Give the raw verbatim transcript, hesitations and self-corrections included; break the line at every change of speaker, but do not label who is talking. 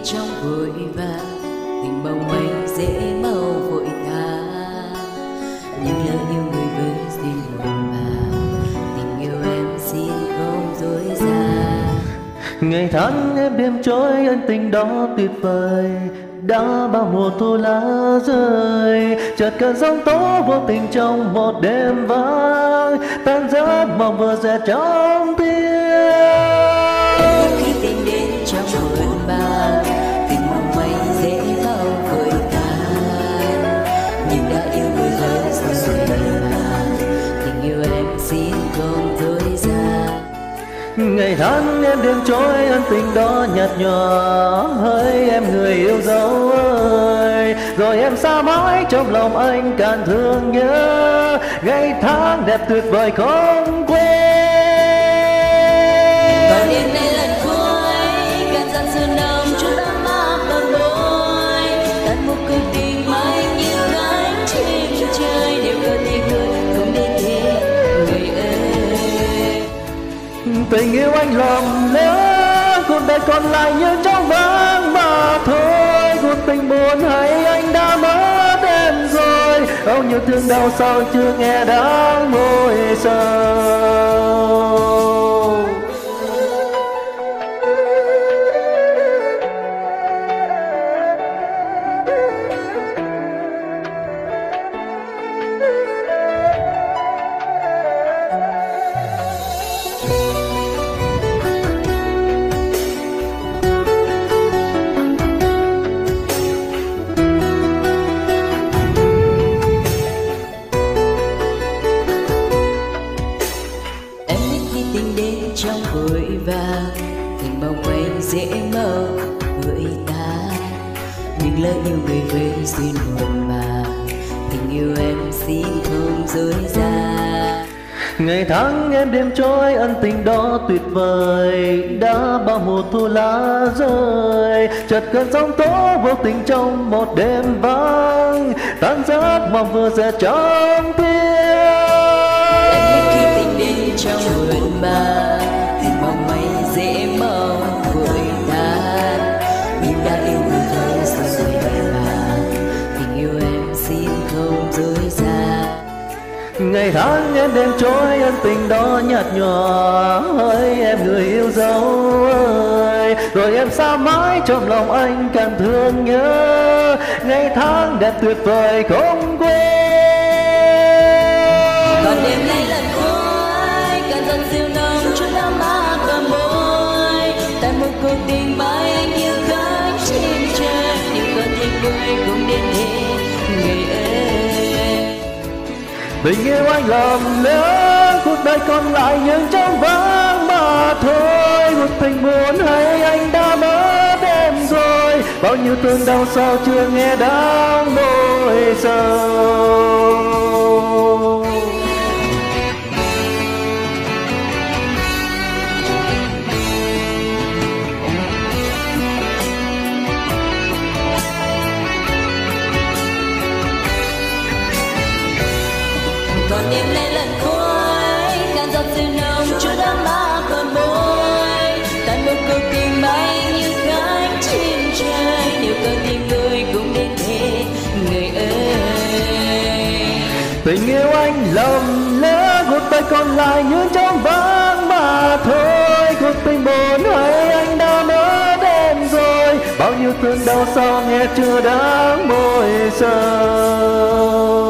trong vội vàng, tình mong manh dễ mau vội tan. Nhưng lỡ yêu người với duyên muộn màng, tình yêu em xin không dối gian.
Ngày tháng em đêm trôi ân tình đó tuyệt vời, đã bao mùa thu lá rơi, chợt cơn giông tố vô tình trong một đêm vắng, tan giấc mong vừa dè trong
em khi tình đến trong muộn màng, tình mong manh dễ mau vội tan. Nhưng đã yêu người với duyên màng, tình yêu em xin không dối gian.
Ngày tháng em đêm trôi ân tình đó nhạt nhòa, hỡi em người yêu dấu ơi, rồi em xa mãi trong lòng anh càng thương nhớ, ngày tháng đẹp tuyệt vời không quên.
Và đêm nay lần cuối cơn giận dữ nồng chút ấm áp đôi môi, tàn một cuộc tình mãi như cánh chim trời, nếu có thì cười cũng đến thế người ơi.
Tình yêu anh lầm lỡ, cuộc đời còn lại như trong vắng mà thôi. Cuộc tình buồn hay anh đã mất em rồi, bao nhiêu thương đau sao chưa nghe đáng môi sầu.
Trong vội vàng, tình mong manh dễ mau vội tan. Nhưng lỡ yêu người với duyên muộn màng, tình yêu em xin không dối gian.
Ngày tháng em đêm trôi ân tình đó tuyệt vời, đã bao mùa thu lá rơi, chợt cơn giông tố vô tình trong một đêm vắng, tan giấc mong vừa dè trong tiếng.
Em biết khi tình đến trong muộn màng, tình mong manh dễ mau vội tan. Nhưng đã yêu người với duyên màng, tình yêu em xin không dối gian.
Ngày tháng em đêm trôi ân tình đó nhạt nhòa, hỡi em người yêu dấu ơi, rồi em xa mãi trong lòng anh càng thương nhớ, ngày tháng đẹp tuyệt vời không quên.
Còn đêm nay lần cuối cơn giận dịu nồng chút ấm áp bờ môi, tại một cuộc tình mãi anh như cánh chim trời, nhưng cơn tình vui cũng đến thế người ơi.
Tình yêu anh lầm lỡ, cuộc đời còn lại nhưng trong vắng mà thôi. Cuộc tình buồn hay anh đã mất em rồi, bao nhiêu thương đau sao chưa nghe đáng môi sầu.
Còn đêm nay lần cuối cơn giận dịu nồng chút ấm áp bờ môi, tại một cuộc tình bay như cánh chim trời, nếu cơn tình vui cũng đến thế người ơi.
Tình yêu anh lầm lỡ, cuộc đời còn lại như trong vắng mà thôi. Cuộc tình buồn hay anh đã mất em rồi, bao nhiêu thương đau sao nghe chưa đáng môi sầu.